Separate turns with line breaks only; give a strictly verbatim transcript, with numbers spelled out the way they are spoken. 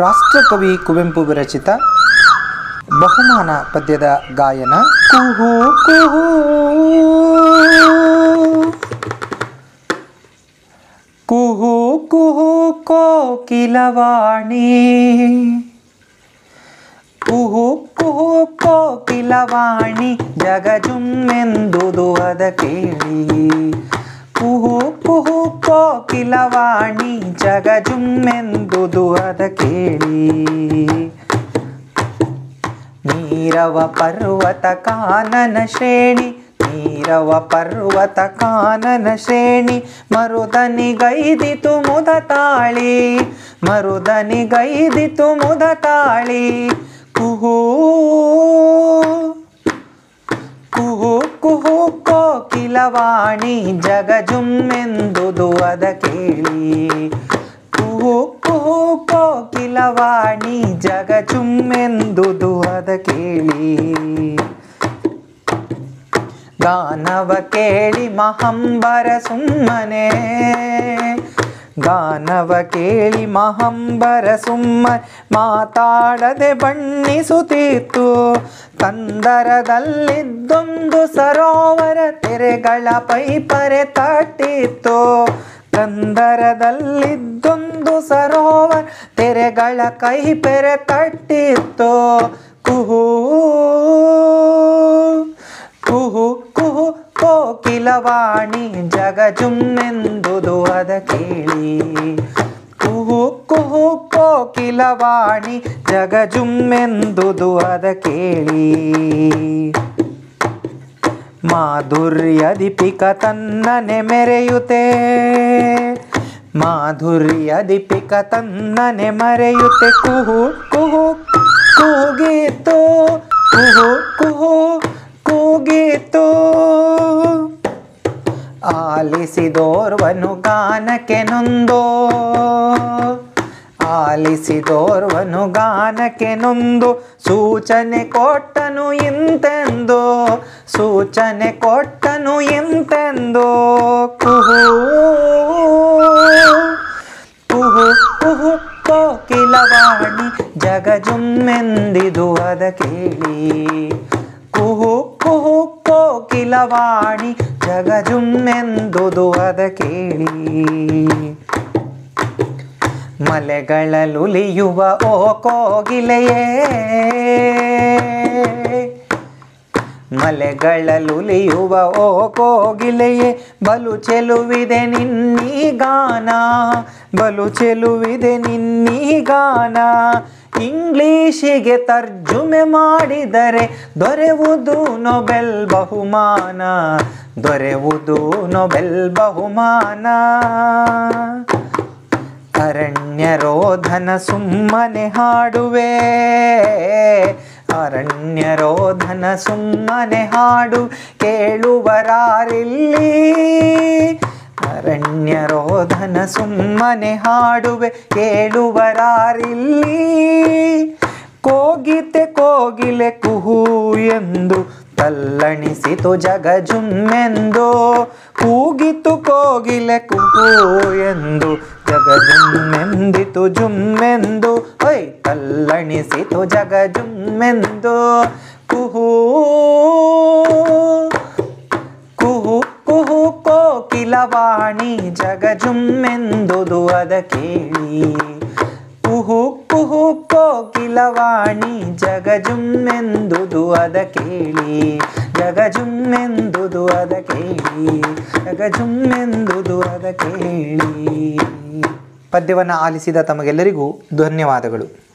ರಾಷ್ಟ್ರಕವಿ ಕುವೆಂಪು ವಿರಚಿತ ಬಹುಮಾನ ಪದ್ಯದ ಗಾಯನ. ಕುಹೂ ಕುಹೂ ಕುಹೂ ಕುಹೂ ಕೋಕಿಲವಾಣಿ, ಕುಹೂ ಕುಹೂ ಕೋಕಿಲವಾಣಿ ಜಗಜುಮ್ಮೆಂದುದು ಅದ ಕೇಳಿ. ಕುಹೂ ಕುಹೂ ಕೋಕಿಲವಾಣಿ ಜಗಜುಮ್ಮೆಂದುದು ಅದ ಕೇಳಿ. ನೀರವ ಪರ್ವತ ಕಾನನ ಶ್ರೇಣಿ, ನೀರವ ಪರ್ವತ ಕಾನನ ಶ್ರೇಣಿ ಮರುದನಿಗೈದಿತು ಮುದ ತಾಳಿ, ಮರುದನಿಗೈದಿತು ಮುದ ತಾಳಿ. ಕುಹೂ ಕುಹೂ ಕುಹೂ ಕೋಕಿಲವಾಣಿ ಜಗಜುಮ್ಮೆಂದುದು ಅದ ಕೇಳಿ. ಕುಹೂ ಕುಹೂ ಕೋಕಿಲವಾಣಿ ಜಗಜುಮ್ಮೆಂದುದು ಅದ ಕೇಳಿ. ಗಾನವ ಕೇಳಿ ಮಹಂಬರ ಸುಮ್ಮನೆ, ಗಾನವ ಕೇಳಿ ಮಹಂಬರ ಸುಮ್ಮನೆ ಮಾತಾಡದೆ ಬಣ್ಣಿಸುತ್ತಿತ್ತು. ಕಂದರದಲ್ಲಿದ್ದೊಂದು ಸರೋವರ ತೆರೆಗಳ ಪೈಪರೆ ತಟ್ಟಿತ್ತು. ಕಂದರದಲ್ಲಿದ್ದೊಂದು ಸರೋವರ ತೆರೆಗಳ ಕೈಪೆರೆ ತಟ್ಟಿತ್ತು. ಕುಹೂ ಕುಹೂ ಕುಹೂ ಕೋಕಿಲವಾಣಿ ಜಗಜುಮ್ಮೆಂದುದು ಅದ ಕೇಳಿ. ಕುಹೂ ಕುಹೂ ಕೋಕಿಲವಾಣಿ ಜಗಜುಮ್ಮೆಂದುದು ಅದ ಕೇಳಿ. ಮಾಧುರ್ಯ ದೀಪಿಕ ತನ್ನನೆ ಮೆರೆಯುತ್ತೆ, ಮಾಧುರ್ಯ ದೀಪಿಕ ತನ್ನನೆ ಮರೆಯುತ್ತೆ. ಕುಹೂ ಕುಹೂ ಕೂಗಿತು, ಕುಹೂ ಕುಹೂ ಕೂಗಿತು. ಆಲಿಸಿದೋರ್ವನು ಗಾನಕ್ಕೆ ನೊಂದೋ, ಆಲಿಸಿದೋರ್ವನು ಗಾನಕ್ಕೆ ನೊಂದು ಸೂಚನೆ ಕೊಟ್ಟನು ಇಂತೆಂದು, ಸೂಚನೆ ಕೊಟ್ಟನು ಇಂತೆಂದು. ಕುಹೂ ಕುಹೂ ಕುಹೂ ಕೋಕಿಲವಾಣಿ ಜಗಜುಮ್ಮೆಂದಿದು ಅದ ಕೇಳಿ. ಕುಹೂ ಕುಹೂ ಕೋಕಿಲವಾಣಿ ಜಗಜುಮ್ಮೆಂದುದು ಅದ ಕೇಳಿ. ಮಲೆಗಳಲುಲಿಯುವ ಓ ಕೋಗಿಲೆಯೇ, ಮಲೆಗಳಲುಲಿಯುವ ಓ ಕೋಗಿಲೆಯೇ ಬಲು ಚೆಲುವಿದೆ ನಿನ್ನೀ ಗಾನ, ಬಲು ಚೆಲುವಿದೆ ನಿನ್ನೀ ಗಾನ. ಇಂಗ್ಲೀಷಿಗೆ ತರ್ಜುಮೆ ಮಾಡಿದರೆ ದೊರೆವುದು ನೊಬೆಲ್ ಬಹುಮಾನ, ದೊರೆವುದು ನೊಬೆಲ್ ಬಹುಮಾನ. ಅರಣ್ಯ ರೋಧನ ಸುಮ್ಮನೆ ಹಾಡುವೆ, ಅರಣ್ಯ ರೋಧನ ಸುಮ್ಮನೆ ಹಾಡು ಕೇಳುವರಾರಿಲ್ಲಿ. ಅರಣ್ಯ ರೋಧನ ಸುಮ್ಮನೆ ಹಾಡುವೆ ಕೇಳುವರಾರಿಲ್ಲಿ. ಕೋಗಿತೆ ಕೋಗಿಲೆ ಕುಹೂ ಎಂದು ತಲ್ಲಣಿಸಿತು ಜಗಜುಮ್ಮೆಂದು. ಕೂಗಿತು ಕೋಗಿಲೆ ಕುಹೂ ಎಂದು ಜಗಜುಮ್ಮೆಂದಿತು ಜುಮ್ಮೆಂದು. ಹೊಯ್ ತಲ್ಲಣಿಸಿತು ಜಗಜುಮ್ಮೆಂದು. ಕುಹೂ ಕುಹೂ ಕುಹೂ ಕೋಕಿಲವಾಣಿ ಜಗಜುಮ್ಮೆಂದುದು ಅದ ಕೇಳಿ. ಕುಹೂ ಕುಹೂ ಕೋಕಿಲವಾಣಿ ಜಗಜುಮ್ಮೆಂದುದು ಅದ ಕೇಳಿ. ಜಗಜುಮ್ಮೆಂದುದು ಅದ ಕೇಳಿ, ಜಗಜುಮ್ಮೆಂದುದು ಅದ ಕೇಳಿ. ಪದ್ಯವನ್ನು ಆಲಿಸಿದ ತಮಗೆಲ್ಲರಿಗೂ ಧನ್ಯವಾದಗಳು.